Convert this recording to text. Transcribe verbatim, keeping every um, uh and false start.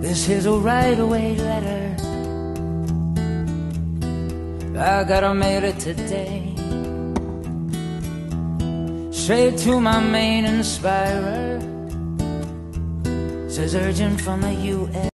This is a right-away letter. I gotta mail it today, straight to my main inspirer. Says urgent from the U S